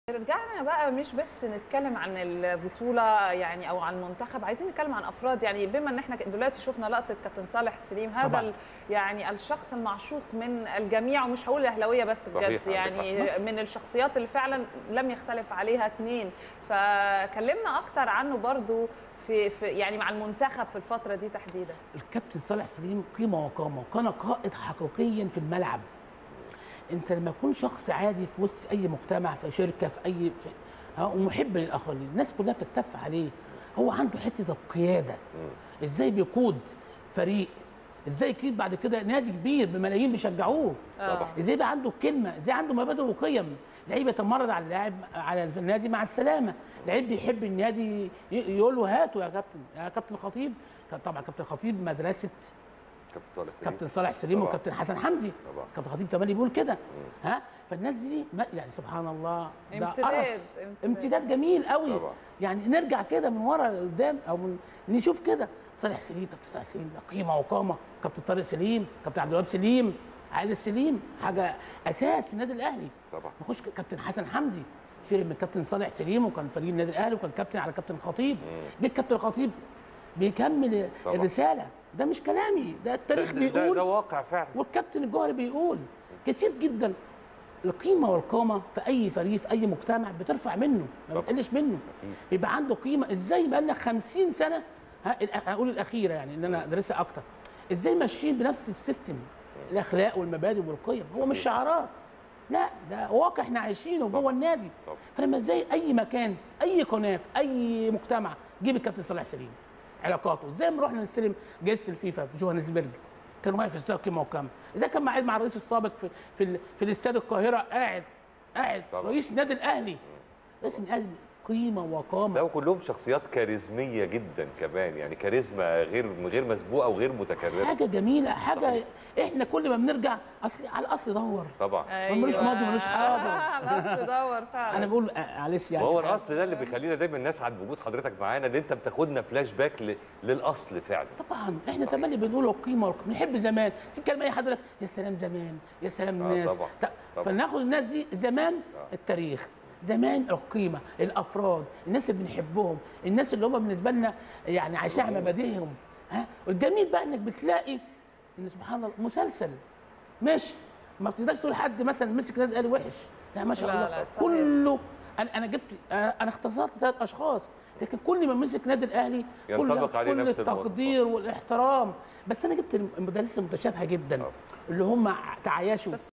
رجعنا بقى مش بس نتكلم عن البطولة يعني أو عن المنتخب، عايزين نتكلم عن أفراد. يعني بما إن احنا دلوقتي شفنا لقطة كابتن صالح سليم، هذا يعني الشخص المعشوق من الجميع، ومش هقول الأهلاوية بس، بجد يعني من الشخصيات اللي فعلا لم يختلف عليها اثنين. فكلمنا أكتر عنه برضو في يعني مع المنتخب في الفترة دي تحديدا. الكابتن صالح سليم قيمة وقامة، وكان قائد حقيقيا في الملعب. انت لما تكون شخص عادي في وسط اي مجتمع، في شركه، ومحب للاخرين، الناس كلها بتتف عليه. هو عنده حته القياده، ازاي بيقود فريق، ازاي يقود بعد كده نادي كبير بملايين بيشجعوه، ازاي بقى عنده كلمه، ازاي عنده مبادئ وقيم. لعيب يتمرد على اللاعب على النادي مع السلامه، لعيب بيحب النادي يقول له هاته يا كابتن، يا كابتن خطيب. طبعا كابتن خطيب مدرسه كابتن صالح سليم وكابتن حسن حمدي. كابتن خطيب تملي بيقول كده. فالناس دي يعني سبحان الله، ده امتداد جميل قوي. يعني نرجع كده من ورا لقدام، او نشوف كده صالح سليم، كابتن صالح سليم ده قيمه وقامه. كابتن طارق سليم، كابتن عبد الوهاب سليم، عادل سليم، حاجه اساس في النادي الاهلي. نخش كابتن حسن حمدي، شرب من كابتن صالح سليم، وكان فريق النادي الاهلي، وكان كابتن على كابتن خطيب. جه كابتن خطيب بيكمل الرساله. ده مش كلامي، ده التاريخ بيقول، ده واقع فعلا، والكابتن الجوهري بيقول كتير جدا. القيمه والقامه في اي فريق في اي مجتمع بترفع منه، ما بتقلش منه. يبقى عنده قيمه. ازاي بقى لنا 50 سنه، هقول الاخيره يعني ان انا ادرسها اكتر، ازاي ماشيين بنفس السيستم، الاخلاق والمبادئ والقيم. هو مش شعارات، لا، ده واقع احنا عايشينه جوه النادي. فلما ازاي اي مكان، اي قناه في اي مجتمع، جيب الكابتن صالح سليم، علاقاته زي ما رحنا نستلم جائزه الفيفا في جوهانسبرج، كان واقف ازاي قيمه وقامه. اذا كان قاعد مع الرئيس السابق في الاستاد القاهره، قاعد رئيس النادي الاهلي، رئيس الاهلي، قيمه وقامه. لا، وكلهم شخصيات كاريزميه جدا كمان، يعني كاريزما غير مسبوقه وغير متكرره. حاجه جميله، حاجه احنا كل ما بنرجع على الاصل دور. طبعا. ملوش ماضي ملوش حاضر. على الاصل دور فعلا. انا بقول معلش يعني، وهو الاصل ده اللي بيخلينا دايما نسعد بوجود حضرتك معانا، ان انت بتاخدنا فلاش باك للاصل فعلا. طبعا احنا تملي بنقول القيمه بنحب زمان. تتكلم اي حد يقول لك يا سلام زمان، يا سلام الناس. طبعا. فناخد الناس دي زمان، التاريخ زمان، القيمه، الافراد، الناس اللي بنحبهم، الناس اللي هم بالنسبه لنا يعني عايشين مبادئهم. والجميل بقى انك بتلاقي ان سبحان الله مسلسل ماشي، ما بتقدرش تقول حد مثلا مسك نادي الاهلي وحش، لا ما شاء الله. لا كله انا اختصرت 3 اشخاص، لكن كل ما مسك نادي الاهلي ينطبق عليه كل نفس التقدير والاحترام. بس انا جبت المدارس المتشابهه جدا اللي هم تعايشوا.